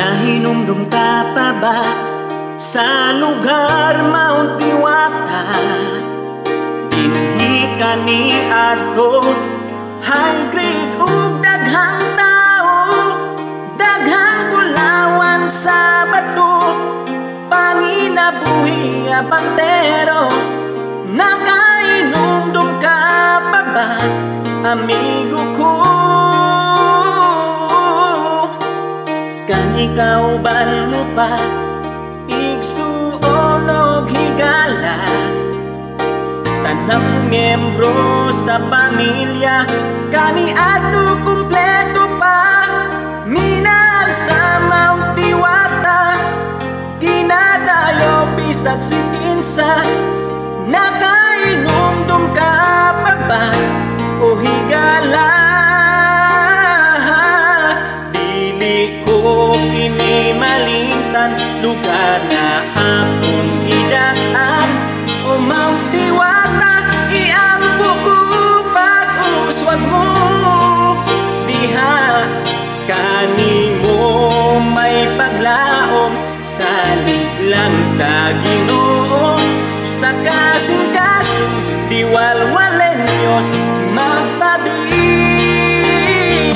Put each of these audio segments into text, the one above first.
Nahinumdum ka pa ba sa lugar Mount Diwata? Dinhi ka ni adto high grade ug daghang tao, daghang bulawan sa bato, panginabuhi a bantero. Nakainumdum ka pa ba, amigo ko? Kan ikaw ban mo pa igsuon og higala, tanang miyembro sa pamilya kani adto kumpleto pa. Minal sa Mount Diwata, dinadayo bisag si kinsa. Nakainumdum ka pa ba o higala? Dili ko kini malingtan lugar na akong gidaan. O Mount Diwata, iampo ko pag-uswag mo. Diha kanimo may paglaom, salig lang sa Ginoo. Sa kasing-kasing diwalwalen Diyos magpabilin.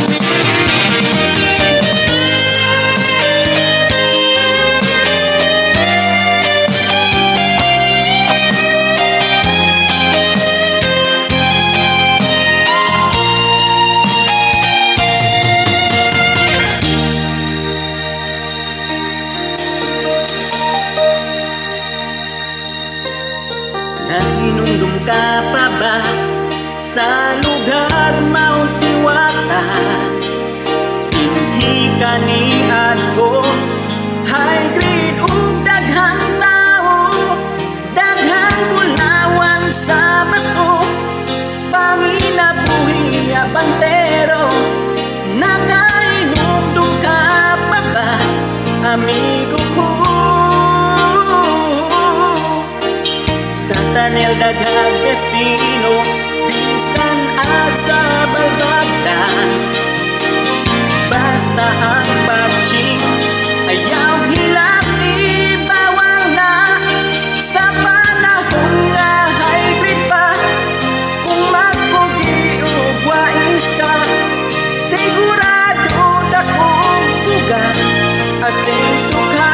Nahinumdum ka pa ba sa lugar Mount Diwata? Dinhi ka ni adto high grade ug daghang tao, daghang bulawan sa bato, panginabuhi a bantero. Nakainumdum ka pa ba, amigo ko? Sa tanel daghang destino, bisan asa balbagdan. Basta ang pagching ayaw hilak ni bawal na. Sa panahon nga high grade pa, kung magpugi o wais ka, sigurado dakong tugan asenso ka.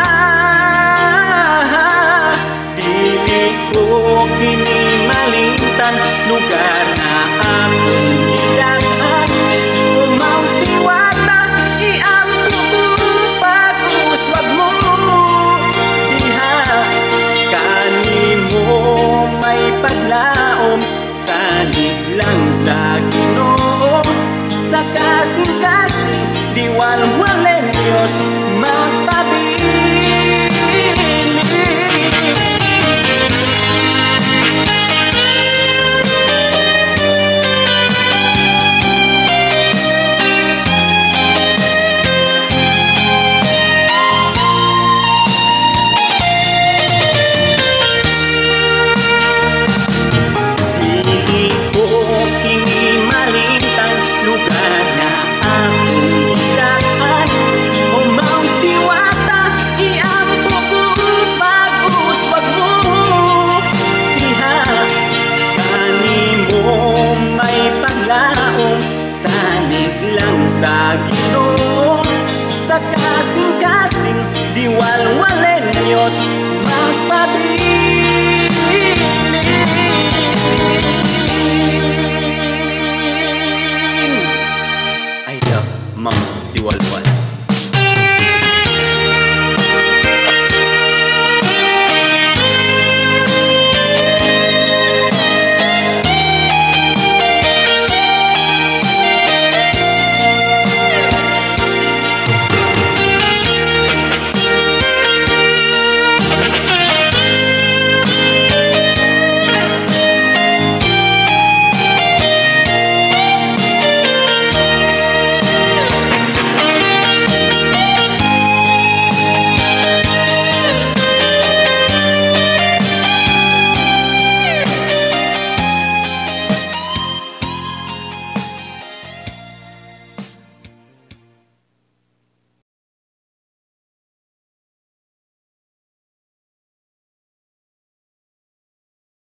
Kini malingtan lugar na akong gidaan. O Mount Diwata, iampo ko pag-uswag mo. Diha kanimo may paglaom, salig lang sa Ginoo. Sa kasing-kasing diwalwalen Diyos magpabilin. Salig lang sa Ginoo, sa kasing-kasing diwalwalen Diyos